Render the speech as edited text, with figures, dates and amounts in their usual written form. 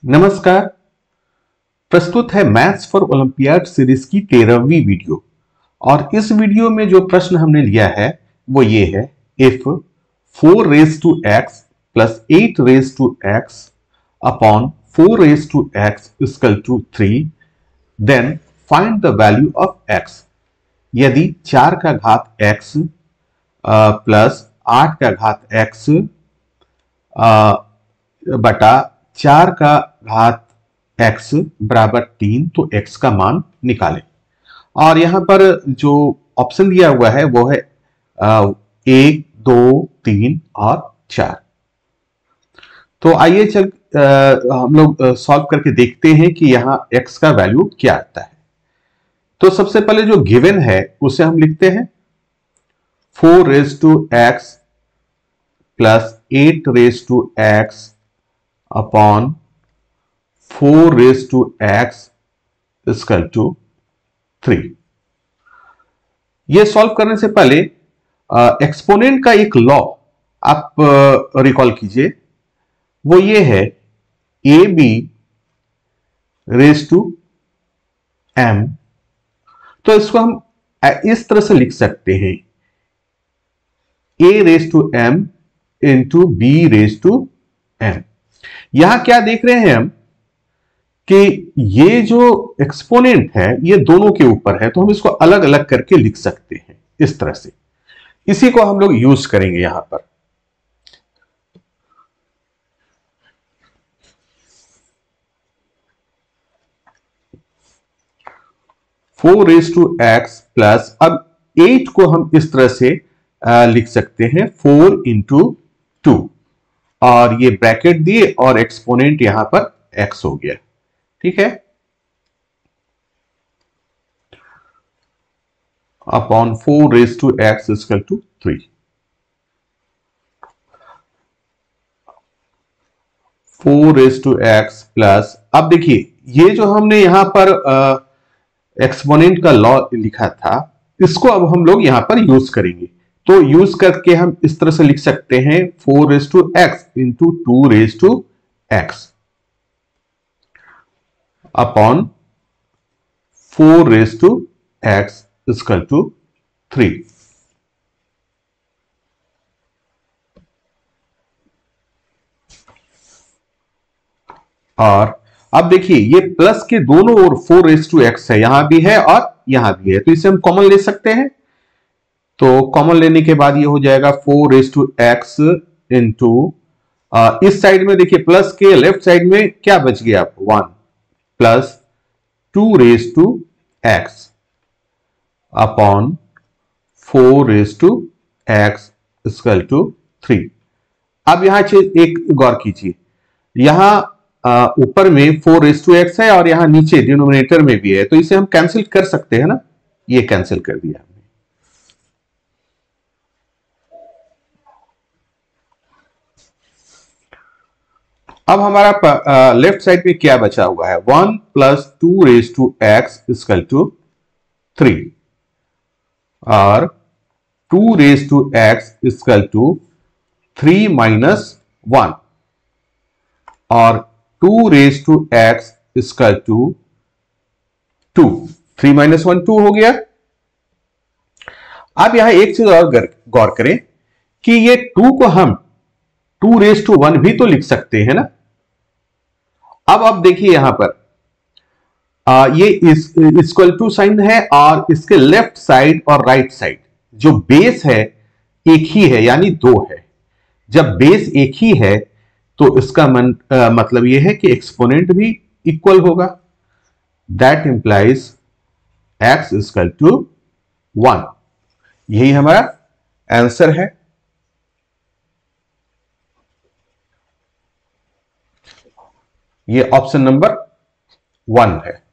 नमस्कार। प्रस्तुत है मैथ्स फॉर ओलंपियाड सीरीज की 13वीं वीडियो। और इस वीडियो में जो प्रश्न हमने लिया है वो ये है, if 4 raise to x plus 8 raise to x upon 4 raise to x equal to 3, then find the value of x. यदि 4 का घात एक्स प्लस 8 का घात एक्स बटा 4 का घात x बराबर 3, तो x का मान निकालें। और यहां पर जो ऑप्शन दिया हुआ है वो है 1, 2, 3 और 4। तो आइए हम लोग सॉल्व करके देखते हैं कि यहां x का वैल्यू क्या आता है। तो सबसे पहले जो गिवन है उसे हम लिखते हैं 4 raise to x plus 8 raise to x upon 4 raise to x equal to 3। यह सॉल्व करने से पहले एक्सपोनेंट का एक लॉ आप रिकॉल कीजिए, वो ये है A B raise to M. तो इसको हम इस तरह से लिख सकते हैं, A raise to M into B raise to M. यहां क्या देख रहे हैं हम कि ये जो एक्सपोनेंट है ये दोनों के ऊपर है, तो हम इसको अलग अलग करके लिख सकते हैं इस तरह से। इसी को हम लोग यूज करेंगे यहां पर। Four raise to x plus, अब 8 को हम इस तरह से लिख सकते हैं 4 इंटू 2, और ये ब्रैकेट दिए और एक्सपोनेंट यहां पर x हो गया। ठीक है, upon 4 raise to x equal to 3। 4 raise to x plus, अब देखिए ये जो हमने यहां पर एक्सपोनेंट का लॉ लिखा था, इसको अब हम लोग यहां पर यूज करेंगे। तो यूज करके हम इस तरह से लिख सकते हैं 4 raise to x into 2 raise to x upon 4 raise to x equal to 3। और अब देखिए ये प्लस के दोनों ओर 4 रेज टू एक्स है, यहां भी है और यहां भी है, तो इसे हम कॉमन ले सकते हैं। तो कॉमन लेने के बाद ये हो जाएगा 4 रेज टू एक्स इंटू, इस साइड में देखिए प्लस के लेफ्ट साइड में क्या बच गया, 1 plus 2 raise to x upon 4 raise to x equal to 3। अब यहां एक गौर कीजिए, यहां ऊपर में 4 रेज टू एक्स है और यहां नीचे डिनोमिनेटर में भी है, तो इसे हम कैंसिल कर सकते हैं ना। ये कैंसिल कर दिया हमने। अब हमारा लेफ्ट साइड में क्या बचा हुआ है, 1 plus 2 raise to x equal to 3 और 2 raise to x equal to 3 minus 1 और 2 raise to x equal to 2। 3 minus 1 2 हो गया। अब यहां एक चीज और गौर करें कि ये 2 को हम 2 रेज टू 1 भी तो लिख सकते हैं ना। अब देखिए यहां पर ये इक्वल टू साइन है और इसके लेफ्ट साइड और राइट साइड जो बेस है एक ही है, यानी 2 है। जब बेस एक ही है तो इसका मतलब यह है कि एक्सपोनेंट भी इक्वल होगा। That implies x equal to 1। यही हमारा आंसर है। ये ऑप्शन नंबर 1 है।